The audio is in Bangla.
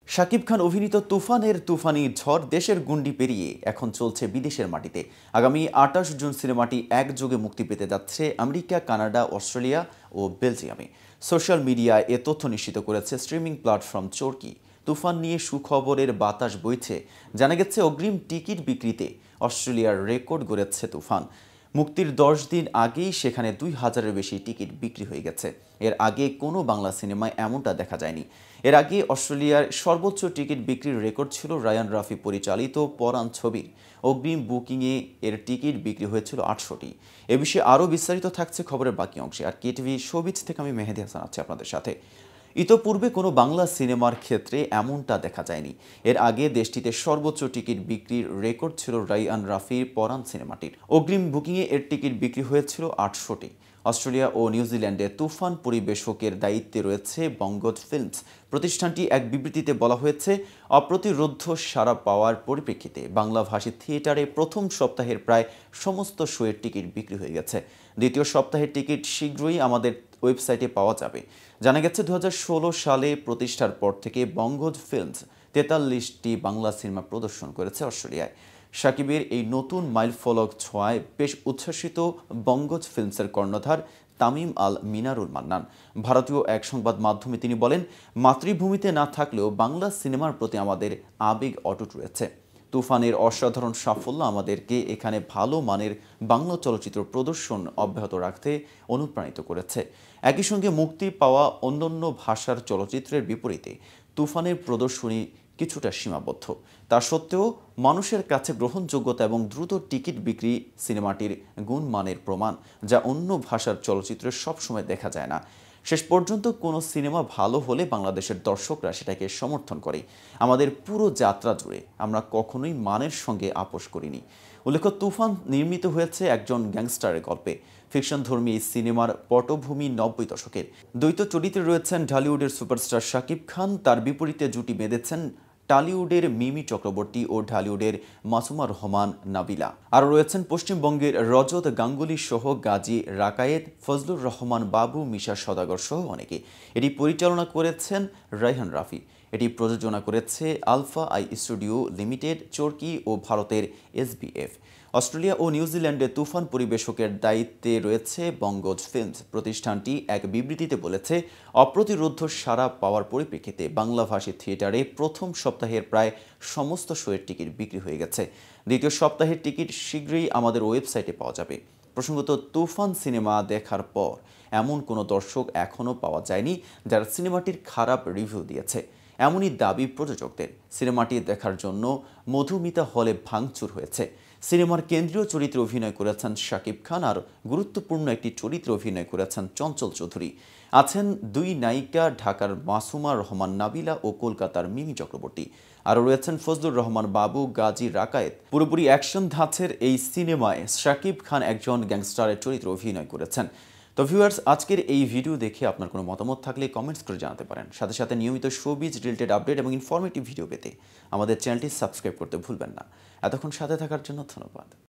শাকিব খান অভিনীত তুফানের তুফানি ঝড় দেশের গণ্ডি পেরিয়ে এখন চলছে বিদেশের মাটিতে। আগামী ২৮ জুন সিনেমাটি একযোগে মুক্তি পেতে যাচ্ছে আমেরিকা, কানাডা, অস্ট্রেলিয়া ও বেলজিয়ামে। সোশ্যাল মিডিয়ায় এ তথ্য নিশ্চিত করেছে স্ট্রিমিং প্ল্যাটফর্ম চরকি। তুফান নিয়ে সুখবরের বাতাস বইছে। জানা গেছে, অগ্রিম টিকিট বিক্রিতে অস্ট্রেলিয়ার রেকর্ড গড়েছে তুফান। মুক্তির ১০ দিন আগেই সেখানে ২,০০০-এর বেশি টিকিট বিক্রি হয়ে গেছে। এর আগে কোনো বাংলা সিনেমায় এমনটা দেখা যায়নি। এর আগে অস্ট্রেলিয়ার সর্বোচ্চ টিকিট বিক্রির রেকর্ড ছিল রায়ান রাফি পরিচালিত পরাণ ছবির। অগ্রিম বুকিংয়ে এর টিকিট বিক্রি হয়েছিল ৮০০টি। এ বিষয়ে আরও বিস্তারিত থাকছে খবরের বাকি অংশে। আর কেটিভি শোবিজ থেকে আমি মেহেদি হাসান আছি আপনাদের সাথে। ইতোপূর্বে কোনো বাংলা সিনেমার ক্ষেত্রে এমনটা দেখা যায়নি। এর আগে দেশটিতে সর্বোচ্চ টিকিট বিক্রির রেকর্ড ছিল রায়ান রাফির পরাণ সিনেমাটির। অগ্রিম বুকিংয়ে এর টিকিট বিক্রি হয়েছিল ৮০০টি। অস্ট্রেলিয়া ও নিউজিল্যান্ডে তুফান পরিবেশকের দায়িত্বে রয়েছে বঙ্গজ ফিল্মস। প্রতিষ্ঠানটি এক বিবৃতিতে বলা হয়েছে, অপ্রতিরোধ্য সাড়া পাওয়ার পরিপ্রেক্ষিতে বাংলাভাষী থিয়েটারে প্রথম সপ্তাহের প্রায় সমস্ত শোয়ের টিকিট বিক্রি হয়ে গেছে। দ্বিতীয় সপ্তাহের টিকিট শীঘ্রই আমাদের ওয়েবসাইটে পাওয়া যাবে। জানা গেছে, ২০১৬ সালে প্রতিষ্ঠার পর থেকে বঙ্গজ ফিল্মস ৪৩টি বাংলা সিনেমা প্রদর্শন করেছে অস্ট্রেলিয়ায়। শাকিবের এই নতুন মাইলফলক ছোঁয়ায় বেশ উচ্ছ্বসিত বঙ্গজ ফিল্মসের কর্ণধার তামিম আল মিনারুল মান্নান। ভারতীয় এক সংবাদ মাধ্যমে তিনি বলেন, মাতৃভূমিতে না থাকলেও বাংলা সিনেমার প্রতি আমাদের আবেগ অটুট রয়েছে। তুফানের অসাধারণ সাফল্য আমাদেরকে এখানে ভালো মানের বাংলা চলচ্চিত্র প্রদর্শন অব্যাহত রাখতে অনুপ্রাণিত করেছে। একই সঙ্গে মুক্তি পাওয়া অন্যান্য ভাষার চলচ্চিত্রের বিপরীতে তুফানের প্রদর্শনী কিছুটা সীমাবদ্ধ। তা সত্ত্বেও মানুষের কাছে গ্রহণযোগ্যতা এবং দ্রুত টিকিট বিক্রি সিনেমাটির গুণমানের প্রমাণ, যা অন্য ভাষার চলচ্চিত্রে সবসময় দেখা যায় না। শেষ পর্যন্ত কোনো সিনেমা ভালো হলে বাংলাদেশের দর্শকরা সেটাকে সমর্থন করে। আমাদের পুরো যাত্রা জুড়ে আমরা কখনোই মানের সঙ্গে আপোষ করিনি। উল্লেখ্য, তুফান নির্মিত হয়েছে একজন গ্যাংস্টারের গল্পে। ফিকশনধর্মী এই সিনেমার পটভূমি ৯০ দশকের। দ্বৈত চরিত্রে রয়েছেন ঢালিউডের সুপারস্টার শাকিব খান, তার বিপরীতে জুটি বেঁধেছেন টালিউডের মিমি চক্রবর্তী ও ঢালিউডের মাসুমা রহমান নাবিলা। আরও রয়েছেন পশ্চিমবঙ্গের রজত গাঙ্গুলি সহ গাজী রাকায়েত, ফজলুর রহমান বাবু, মিশা সওদাগর সহ অনেকে। এটি পরিচালনা করেছেন রায়হান রাফি। এটি প্রযোজনা করেছে Alpha I Studio Limited, Chorki ও ভারতের SBF। অস্ট্রেলিয়া ও নিউজিল্যান্ডে তুফান পরিবেশকের দায়িত্বে রয়েছে বঙ্গজ ফিল্মস। প্রতিষ্ঠানটি এক বিবৃতিতে বলেছে, অপ্রতিরোধ্য সাড়া পাওয়ার পরিপ্রেক্ষিতে বাংলাভাষী থিয়েটারে প্রথম সপ্তাহের প্রায় সমস্ত শোয়ের টিকিট বিক্রি হয়ে গেছে। দ্বিতীয় সপ্তাহের টিকিট শীঘ্রই আমাদের ওয়েবসাইটে পাওয়া যাবে। প্রসঙ্গত, তুফান সিনেমা দেখার পর এমন কোনো দর্শক এখনও পাওয়া যায়নি যারা সিনেমাটির খারাপ রিভিউ দিয়েছে। এমনই দাবি প্রযোজকদের। সিনেমাটি দেখার জন্য মধুমিতা হলে ভাঙচুর হয়েছে। সিনেমার কেন্দ্রীয় চরিত্রে অভিনয় করেছেন শাকিব খান, আর গুরুত্বপূর্ণ একটি চরিত্রে অভিনয় করেছেন চঞ্চল চৌধুরী। আছেন দুই নায়িকা, ঢাকার মাসুমা রহমান নাবিলা ও কলকাতার মিমি চক্রবর্তী। আরও রয়েছেন ফজলুর রহমান বাবু, গাজী রাকায়েত। পুরোপুরি অ্যাকশন ধাঁচের এই সিনেমায় শাকিব খান একজন গ্যাংস্টারের চরিত্রে অভিনয় করেছেন। তো ভিউয়ার্স, আজকের এই ভিডিও দেখে আপনার কোনো মতামত থাকলে কমেন্টস করে জানাতে পারেন। সাথে সাথে নিয়মিত শোবিজ রিলেটেড আপডেট এবং ইনফরমেটিভ ভিডিও পেতে আমাদের চ্যানেলটি সাবস্ক্রাইব করতে ভুলবেন না। এতক্ষণ সাথে থাকার জন্য ধন্যবাদ।